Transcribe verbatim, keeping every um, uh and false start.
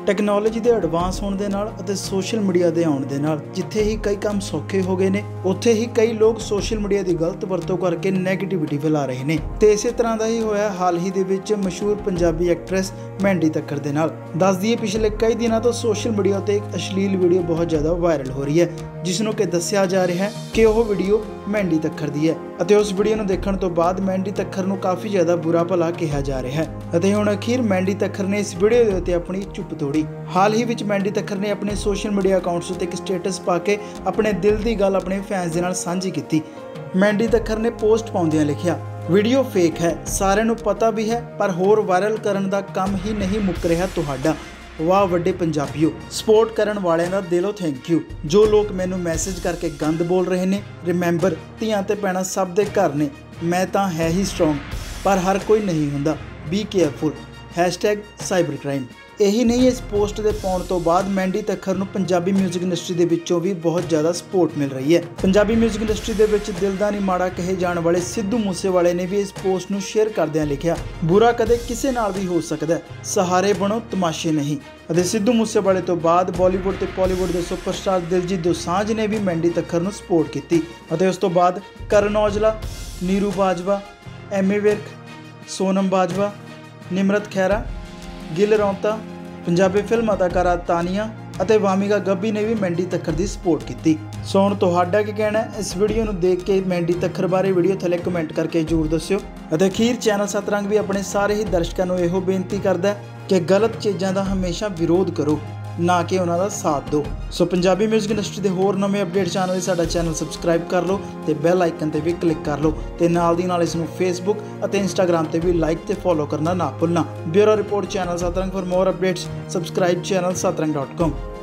Technology ਦੇ advance ਹੋਣ ਦੇ ਨਾਲ ਅਤੇ ਸੋਸ਼ਲ ਮੀਡੀਆ ਦੇ ਆਉਣ ਦੇ ਨਾਲ ਜਿੱਥੇ ਹੀ ਕਈ ਕੰਮ ਸੌਖੇ ਹੋ ਗਏ ਨੇ, ਉੱਥੇ ਹੀ ਕਈ ਲੋਕ ਸੋਸ਼ਲ ਮੀਡੀਆ ਦੀ ਗਲਤ ਵਰਤੋਂ ਕਰਕੇ ਨੈਗੇਟਿਵਿਟੀ ਫੈਲਾ ਰਹੇ ਨੇ। ਤੇ ਇਸੇ ਤਰ੍ਹਾਂ ਦਾ ਹੀ ਹੋਇਆ ਹਾਲ ਹੀ ਦੇ ਵਿੱਚ ਮਸ਼ਹੂਰ ਪੰਜਾਬੀ ਐਕਟਰੈਸ ਮੈਂਡੀ ਤੱਖਰ ਦੇ ਨਾਲ। ਦੱਸ ਦਈਏ ਪਿਛਲੇ ਕਈ ਦਿਨਾਂ ਤੋਂ ਸੋਸ਼ਲ ਮੀਡੀਆ ਤੇ ਇੱਕ ਅਸ਼ਲੀਲ ਵੀਡੀਓ ਬਹੁਤ ਜ਼ਿਆਦਾ ਵਾਇਰਲ ਹੋ ਰਹੀ ਹੈ, ਜਿਸ ਨੂੰ ਕਿ ਦੱਸਿਆ ਜਾ ਰਿਹਾ ਹੈ ਕਿ ਉਹ ਵੀਡੀਓ ਮੈਂਡੀ ਤੱਖਰ ਦੀ ਹੈ ਅਤੇ ਉਸ ਵੀਡੀਓ ਨੂੰ ਦੇਖਣ ਤੋਂ ਬਾਅਦ ਮੈਂਡੀ ਤੱਖਰ ਨੂੰ ਕਾਫੀ ਜ਼ਿਆਦਾ ਬੁਰਾ ਭਲਾ ਕਿਹਾ ਜਾ ਰਿਹਾ ਹੈ ਅਤੇ ਹੁਣ ਅਖੀਰ ਮੈਂਡੀ ਤੱਖਰ ਨੇ ਇਸ ਵੀਡੀਓ ਦੇ ਉੱਤੇ ਆਪਣੀ ਚੁੱਪ ਤੋੜੀ। ਹਾਲ ਹੀ ਵਿੱਚ ਮੈਂਡੀ ਤੱਖਰ ਨੇ ਆਪਣੇ ਸੋਸ਼ਲ ਮੀਡੀਆ ਅਕਾਊਂਟਸ ਉੱਤੇ ਇੱਕ ਸਟੇਟਸ ਪਾ ਕੇ ਆਪਣੇ ਦਿਲ ਦੀ ਗੱਲ ਆਪਣੇ ਫੈਨਸ ਦੇ ਨਾਲ ਸਾਂਝੀ ਕੀਤੀ। ਮੈਂਡੀ ਤੱਖਰ ਨੇ ਪੋਸਟ ਪਾਉਂਦਿਆਂ ਲਿਖਿਆ, ਵੀਡੀਓ ਫੇਕ ਹੈ, ਸਾਰਿਆਂ ਨੂੰ ਪਤਾ ਵੀ ਹੈ, ਪਰ ਹੋਰ ਵਾਇਰਲ ਕਰਨ ਦਾ ਕੰਮ ਹੀ ਨਹੀਂ ਮੁੱਕ ਰਿਹਾ ਤੁਹਾਡਾ। ਵਾਹ ਵੱਡੇ ਪੰਜਾਬੀਓ, ਸਪੋਰਟ ਕਰਨ ਵਾਲਿਆਂ ਦਾ ਦਿਲੋਂ ਥੈਂਕ ਯੂ। ਜੋ ਲੋਕ ਮੈਨੂੰ ਮੈਸੇਜ ਕਰਕੇ ਗੰਦ ਬੋਲ ਰਹੇ ਨੇ, ਰਿਮੈਂਬਰ ਧੀਆਂ ਤੇ ਭੈਣਾਂ ਸਭ ਦੇ ਘਰ ਨੇ, ਮੈਂ ਤਾਂ ਹੈ ਹੀ ਸਟਰੋਂਗ, ਪਰ ਹਰ ਕੋਈ ਨਹੀਂ ਹੁੰਦਾ। Be careful hashtag cyber crime. ਇਹੀ ਨਹੀਂ, ਇਸ ਪੋਸਟ ਦੇ ਪਾਉਣ ਤੋਂ ਬਾਅਦ ਮੈਂਡੀ ਤੱਖਰ ਨੂੰ ਪੰਜਾਬੀ ਮਿਊਜ਼ਿਕ ਇੰਡਸਟਰੀ ਦੇ ਵਿੱਚੋਂ ਵੀ ਬਹੁਤ ਜ਼ਿਆਦਾ ਸਪੋਰਟ ਮਿਲ ਰਹੀ ਹੈ। ਪੰਜਾਬੀ ਮਿਊਜ਼ਿਕ ਇੰਡਸਟਰੀ ਦੇ ਵਿੱਚ ਦਿਲ ਦਾ ਨਹੀਂ ਮਾੜਾ ਕਹੇ ਜਾਣ ਵਾਲੇ ਸਿੱਧੂ ਮੂਸੇਵਾਲੇ ਨੇ ਵੀ ਇਸ ਪੋਸਟ ਨੂੰ ਸ਼ੇਅਰ ਕਰਦਿਆਂ ਲਿਖਿਆ, ਬੁਰਾ ਕਦੇ ਕਿਸੇ ਨਾਲ ਵੀ ਹੋ ਸਕਦਾ, ਸਹਾਰੇ ਬਣੋ ਤਮਾਸ਼ੇ ਨਹੀਂ। ਅਤੇ ਸਿੱਧੂ ਮੂਸੇਵਾਲੇ ਤੋਂ ਬਾਅਦ ਬਾਲੀਵੁੱਡ ਤੇ ਬਾਲੀਵੁੱਡ ਦੇ ਸੁਪਰਸਟਾਰ ਦਿਲਜੀਤ ਦੋਸਾਂਝ ਨੇ ਵੀ ਮੈਂਡੀ ਤੱਖਰ ਨੂੰ ਸਪੋਰਟ ਕੀਤੀ ਅਤੇ ਉਸ ਤੋਂ ਬਾਅਦ ਕਰਨ ਔਜਲਾ, ਨੀਰੂ ਬਾਜਵਾ, ਐਮੀ ਵਿਰਕ, ਸੋਨਮ ਬਾਜਵਾ, ਨਿਮਰਤ ਖਹਿਰਾ, ਗਿੱਲ ਰੌਂਤਾ, ਪੰਜਾਬੀ ਫਿਲਮ ਅਦਾਕਾਰਾ ਤਾਨੀਆ ਅਤੇ ਵਾਮਿਕਾ ਗੱਬੀ ਨੇ ਵੀ ਮੈਂਡੀ ਤੱਖਰ ਦੀ ਸਪੋਰਟ ਕੀਤੀ। ਸੋ ਹੁਣ ਤੁਹਾਡਾ ਕੀ ਕਹਿਣਾ ਹੈ ਇਸ ਵੀਡੀਓ ਨੂੰ ਦੇਖ ਕੇ? ਮੈਂਡੀ ਤੱਖਰ ਬਾਰੇ ਵੀਡੀਓ ਥੱਲੇ ਕਮੈਂਟ ਕਰਕੇ ਜ਼ਰੂਰ ਦੱਸਿਓ। ਅਤੇ ਅਖੀਰ ਚੈਨਲ ਸਤਰੰਗ ਵੀ ਆਪਣੇ ਸਾਰੇ ਹੀ ਦਰਸ਼ਕਾਂ ਨੂੰ ਇਹੋ ਬੇਨਤੀ ਕਰਦਾ ਹੈ ਕਿ ਗਲਤ ਚੀਜ਼ਾਂ ਦਾ ਹਮੇਸ਼ਾ ਵਿਰੋਧ ਕਰੋ, ਨਾ ਕਿ ਉਹਨਾਂ ਦਾ ਸਾਥ ਦਿਓ। ਸੋ ਪੰਜਾਬੀ ਮਿਊਜ਼ਿਕ ਇੰਡਸਟਰੀ ਦੇ ਹੋਰ ਨਵੇਂ ਅਪਡੇਟ ਚਾਹਣ ਲਈ ਸਾਡਾ ਚੈਨਲ ਸਬਸਕ੍ਰਾਈਬ ਕਰ ਲਓ ਤੇ ਬੈਲ ਆਈਕਨ ਤੇ ਵੀ ਕਲਿੱਕ ਕਰ ਲਓ ਤੇ ਨਾਲ ਦੀ ਨਾਲ ਇਸ ਨੂੰ ਫੇਸਬੁੱਕ ਅਤੇ ਇੰਸਟਾਗ੍ਰਾਮ ਤੇ ਵੀ ਲਾਈਕ ਤੇ ਫੋਲੋ ਕਰਨਾ ਨਾ ਭੁੱਲਣਾ। Bureau report channel Satrang. For more updates subscribe channel Satrang dot com.